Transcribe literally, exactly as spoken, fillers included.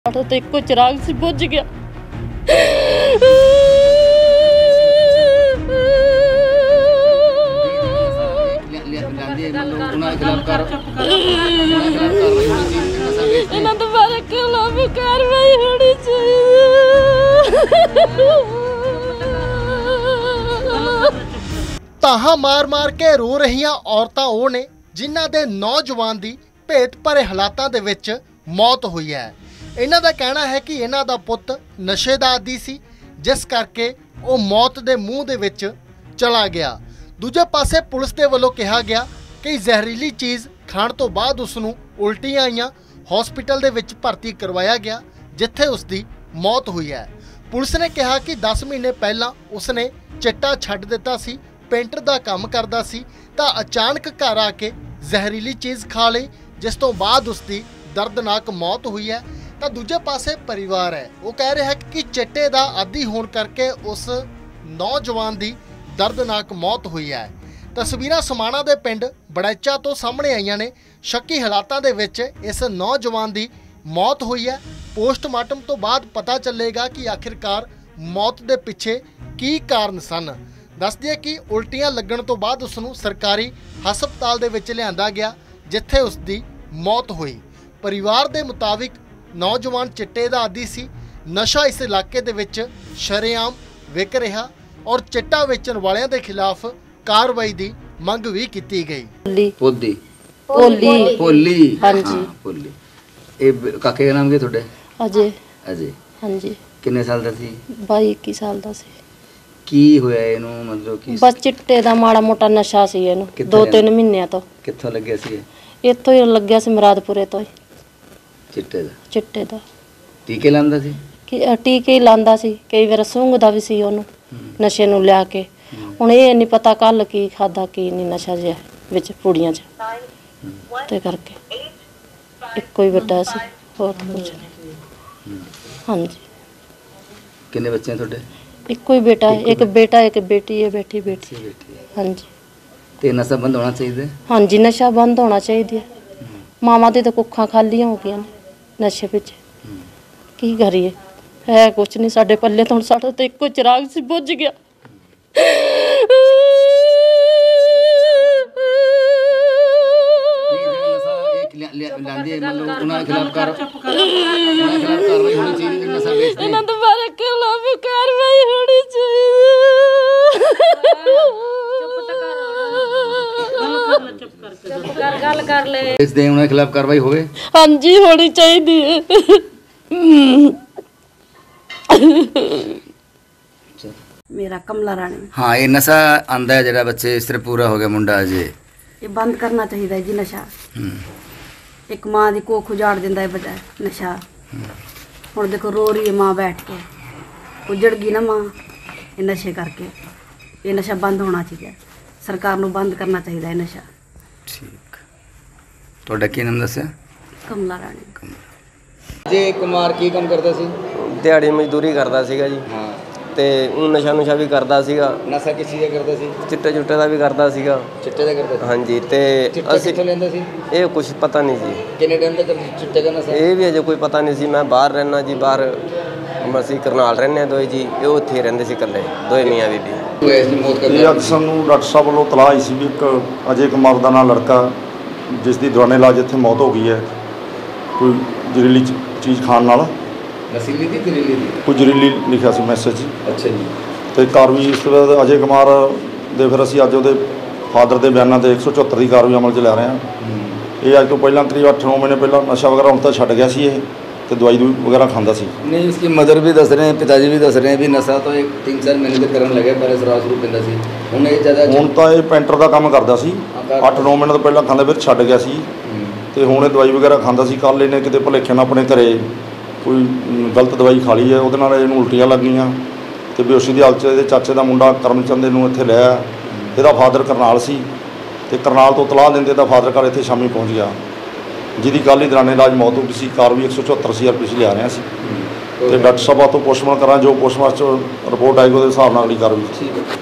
तो एको चिराग से बुझ गया। इन्होंने दोबारा खिलाफ कार्रवाई होनी चाहिए। ताहा मार मार के रो रहियां औरतां ਉਹ ਨੇ जिन्हां दे नौजवान दी भेत भरे हालातां दे विच मौत हुई है। इन्हां दा कहना है कि इन्हां दा पुੱਤ नशे दा आदी सी, जिस करके ਉਹ मौत दे मूँह दे विच चला गया। दूजे पासे पुलिस दे वल्लों कहा गया कि जहरीली चीज़ खाण तो बाद उसनूं उल्टियां आईयां, हॉस्पिटल दे विच भर्ती करवाया गया, जिथे उसकी मौत हुई है। पुलिस ने कहा कि दस महीने पहला उसने चिट्टा छड्ड दिता सी, पेंटर दा काम करदा सी, तां अचानक घर आके जहरीली चीज़ खा लई, जिस तो बाद उसकी दर्दनाक मौत हुई है। तो दूजे पासे परिवार है, वो कह रहा है कि चिट्टे दा आदी होने करके उस नौजवान की दर्दनाक मौत हुई है। तस्वीरां समाणा दे पिंड बड़ैचा तो सामने आईयां ने। शक्की हालातां दे विच इस नौजवान की मौत हुई है। पोस्टमार्टम तो बाद पता चलेगा कि आखिरकार मौत दे पिछे की कारण सन। दस दिए कि उल्टियां लगन तो बाद उसनूं सरकारी हस्पताल दे विच लिआंदा गया, जिथे उसकी मौत हुई। परिवार के मुताबिक नौजवान चिट्टे दा आदी सी, नशा इस इलाके दे विच शरेआम विक रहा और चिट्टा वेचण वालियां दे खिलाफ कार्रवाई दी मंग भी की गई। पोदी भोली भोली हाँ जी भोली ए काके का नाम की ਤੁਹਾਡੇ? अजय अजय हाँ जी किन्ने साल ਦਾ ਸੀ? बाई इक्की साल ਦਾ ਸੀ। ਕੀ ਹੋਇਆ ਇਹਨੂੰ, ਮਤਲਬ ਕਿ बस चिट्टे ਦਾ ਮਾੜਾ ਮੋਟਾ ਨਸ਼ਾ ਸੀ ਇਹਨੂੰ ਦੋ ਤਿੰਨ ਮਹੀਨਿਆਂ ਤੋਂ। ਕਿੱਥੋਂ ਲੱਗਿਆ ਸੀ ਇਹ? ਇੱਥੋਂ ਹੀ ਲੱਗਿਆ ਸੀ ਮਰਾਦਪੁਰੇ ਤੋਂ ਹੀ। ਚਿੱਟੇ ਦਾ चिट्टे ਦਾ ਟੀਕੇ ਲਾਉਂਦਾ ਸੀ? ਕਿ ਟੀਕੇ ਹੀ ਲਾਂਦਾ ਸੀ, ਕਈ ਵਾਰ ਸੁੰਘਦਾ ਵੀ ਸੀ ਉਹਨੂੰ ਨਸ਼ੇ ਨੂੰ ਲਿਆ ਕੇ। ਹੁਣ ਇਹ ਨਹੀਂ ਪਤਾ ਕੱਲ ਕੀ ਖਾਦਾ ਕੀ ਨਹੀਂ, ਨਸ਼ਾ ਜਿਹਾ ਵਿੱਚ ਪੂੜੀਆਂ 'ਚ ਤੇ ਕਰਕੇ ਇੱਕੋ ਹੀ ਵੱਡਾ ਸੀ, ਹੋਰ ਤਾਂ ਕੁਝ ਨਹੀਂ। ਹਾਂਜੀ ਕਿੰਨੇ ਬੱਚੇ ਤੁਹਾਡੇ? ਇੱਕੋ ਇੱਕੋ ਹੀ ਬੇਟਾ, ਇੱਕ ਬੇਟਾ ਇੱਕ ਬੇਟੀ ਹੈ, ਬੇਟੀ ਬੇਟੀ ਬੇਟੀ ਹੈ। ਹਾਂਜੀ ਤੇ ਨਸ਼ਾ ਬੰਦ ਹੋਣਾ ਚਾਹੀਦਾ? ਹਾਂਜੀ ਨਸ਼ਾ ਬੰਦ ਹੋਣਾ ਚਾਹੀਦਾ ਹੈ। ਮਾਵਾਂ ਦੀ ਤਾਂ ਕੁੱਖਾਂ ਖਾਲੀਆਂ ਹੋ ਗਈਆਂ ਨੇ ਨਸ਼ੇ ਵਿੱਚ। ਕੀ ਕਰੀਏ, ਹੈ ਕੁਛ ਨਹੀਂ ਸਾਡੇ ਪੱਲੇ ਤੋਂ। ਸਾਡਾ ਤਾਂ ਇੱਕੋ ਚਿਰਾਗ ਸੀ, ਬੁੱਝ ਗਿਆ। ਇਹਨਾਂ ਦੁਬਾਰਾ ਖਿਲਾਫ ਕਾਰਵਾਈ ਹੋਣੀ ਚਾਹੀਦੀ। ਗੱਲ ਕਰ ਲੈ, ਇਸ ਦੇ ਉਹਨਾਂ ਖਿਲਾਫ ਕਾਰਵਾਈ ਹੋਵੇ। ਹਾਂਜੀ ਹੋਣੀ ਚਾਹੀਦੀ ਹੈ। मेरा कमला रानी। हाँ, ये नशा आंदा है जरा बच्चे इस तरह पूरा हो गया मुंडा अजे, ये बंद करना चाहिए जी नशा। एक माँ की कोख उजाड़ दिंदा है बजा नशा। हुण देखो रो रही है माँ बैठ के, उजड़ गई ना माँ ये नशे करके। ये नशा बंद होना चाहिए, सरकार नूं बंद करना चाहिए है नशा। ठीक, तुहाडा की नाम दस्सिया? कमला रानी। जे कुमार की काम करता सी? दिहाड़ी मजदूरी करता सीगा जी। हाँ, ਤੇ ਉਹ ਨਸ਼ਾ ਨੁਸ਼ਾ ਵੀ ਕਰਦਾ ਸੀਗਾ। ਨਸ਼ਾ ਕਿਸ ਚੀਜ਼ ਦਾ ਕਰਦਾ ਸੀ? ਚਿੱਟੇ ਚੁੱਟੇ ਦਾ ਵੀ ਕਰਦਾ ਸੀਗਾ। ਚਿੱਟੇ ਦਾ ਕਰਦਾ ਸੀ? ਹਾਂਜੀ। ਤੇ ਅਸੀਂ ਕਿੱਥੋਂ ਲੈਂਦਾ ਸੀ? ਇਹ ਕੁਝ ਪਤਾ ਨਹੀਂ ਸੀ। ਕਿੰਨੇ ਟਾਈਮ ਤੱਕ ਚਿੱਟੇ ਦਾ ਨਸ਼ਾ? ਇਹ ਵੀ ਅਜੇ ਕੋਈ ਪਤਾ ਨਹੀਂ ਸੀ। ਮੈਂ ਬਾਹਰ ਰਹਿਣਾ ਜੀ, ਬਾਹਰ ਅਸੀਂ ਕਰਨਾਲ ਰਹਿੰਦੇ ਦੋਏ ਜੀ, ਇਹ ਉੱਥੇ ਰਹਿੰਦੇ ਸੀ ਇਕੱਲੇ ਦੋਏ ਮੀਆਂ ਬੀਬੀ। ਇਹ ਅੱਜ ਸਾਨੂੰ ਡਾਕਟਰ ਸਾਹਿਬ ਵੱਲੋਂ ਤਲਾਹ ਆਈ ਸੀ ਵੀ ਇੱਕ ਅਜੇ ਕੁਮਾਰ ਦਾ ਨਾਂ ਲੜਕਾ, ਜਿਸ ਦੀ ਦੌਰਾਨੇ ਇਲਾਜ ਇੱਥੇ ਮੌਤ ਹੋ ਗਈ ਹੈ ਕੋਈ ਜ਼ਹਿਰੀਲੀ ਚੀਜ਼ ਖਾਣ ਨਾਲ। ਨਸ਼ੀਲੀ ਦੀ ਜ਼ਹਿਰੀਲੀ ਦੀ ਕੋਈ ਜ਼ਹਿਰੀਲੀ ਲਿਖਿਆ ਸੀ ਮੈਸੇਜ। ਅੱਛਾ ਜੀ। ਤੇ ਕਾਰਵਾਈ ਇਸ ਤਰ੍ਹਾਂ ਅਜੇ ਕੁਮਾਰ ਦੇ ਫਿਰ ਅਸੀਂ ਅੱਜ ਉਹਦੇ ਫਾਦਰ ਦੇ ਬਿਆਨਾਂ ਤੇ ਇੱਕ ਸੌ ਚੁਹੱਤਰ ਦੀ ਕਾਰਵਾਈ ਅਮਲ 'ਚ ਲੈ ਰਹੇ ਹਾਂ। ਇਹ ਅੱਜ ਤੋਂ ਪਹਿਲਾਂ ਕਰੀਬ ਅੱਠ ਨੌ ਮਹੀਨੇ ਪਹਿਲਾਂ ਨਸ਼ਾ ਵਗੈਰਾ ਹੁਣ ਤਾਂ ਛੱਡ ਗਿਆ ਸੀ ਇਹ, ਤੇ ਦਵਾਈ ਦੂਈ ਵਗੈਰਾ ਖਾਂਦਾ ਸੀ। ਨਹੀਂ, ਉਸकी ਮਦਰ ਵੀ ਦੱਸ ਰਹੇ, ਪਿਤਾ ਜੀ ਵੀ ਦੱਸ ਰਹੇ ਵੀ ਨਸ਼ਾ ਤਾਂ ਇੱਕ ਤਿੰਨ ਚਾਰ ਮਹੀਨੇ ਤੋਂ ਕਰਨ ਲੱਗੇ, ਪਰ ਸ਼ਰਾਬ ਸ਼ੁਰੂ ਪੀਂਦਾ ਸੀ। ਹੁਣ ਇਹ ਜ਼ਿਆਦਾ ਹੁਣ ਤਾਂ ਇਹ ਪੈਂਟਰ ਦਾ ਕੰਮ ਕਰਦਾ ਸੀ, ਅੱਠ ਨੌ ਮਹੀਨੇ ਤੋਂ ਪਹਿਲਾਂ ਖਾਂਦਾ, ਫਿਰ ਛੱਡ ਗਿਆ ਸੀ। ਤੇ ਹੁਣ ਇਹ ਦਵਾਈ ਵਗੈਰਾ ਖਾਂਦਾ ਸੀ। ਕੱਲ੍ਹ ਇਹਨੇ ਕਿਤੇ ਭੁਲੇਖੇ ਨਾਲ ਆਪਣੇ ਘਰੇ ਕੋਈ ਗਲਤ ਦਵਾਈ ਖਾ ਲਈ ਹੈ, ਉਹਦੇ ਨਾਲ ਇਹਨੂੰ ਉਲਟੀਆਂ ਲੱਗ ਗਈਆਂ ਤੇ ਬੇਹੋਸ਼ੀ ਦੀ ਹਾਲਤ 'ਚ ਇਹਦੇ ਚਾਚੇ ਦਾ ਮੁੰਡਾ ਕਰਮਚੰਦ ਨੂੰ ਇੱਥੇ ਲਿਆ। ਇਹਦਾ ਫਾਦਰ ਕਰਨਾਲ ਸੀ ਤੇ ਕਰਨਾਲ ਤੋਂ ਤਲਾਹ ਦਿੰਦੇ ਤਾਂ ਫਾਦਰ ਘਰ ਇੱਥੇ ਸ਼ਾਮੀ ਪਹੁੰਚ ਗਿਆ, ਜਿਹਦੀ ਕੱਲ੍ਹ ਹੀ ਦੌਰਾਨੇ ਇਲਾਜ ਮੌਤ ਹੋ ਗਈ ਸੀ। ਕਾਰਵਾਈ ਇੱਕ ਸੌ ਚੁਹੱਤਰ ਸੀ ਆਰ ਪੀ ਸੀ ਲਿਆ ਰਹੇ ਸੀ ਤੇ ਡਾਕਟਰ ਸਾਹਿਬਾਂ ਤੋਂ ਪੋਸਟਮਾਰਟਮ ਕਰਾਂ, ਜੋ ਪੋਸਟਮਾਰਟਮ ਰਿਪੋਰਟ ਆਏਗੀ ਉਹਦੇ ਹਿਸਾਬ ਨਾਲ ਅਗਲੀ ਕਾਰਵਾਈ।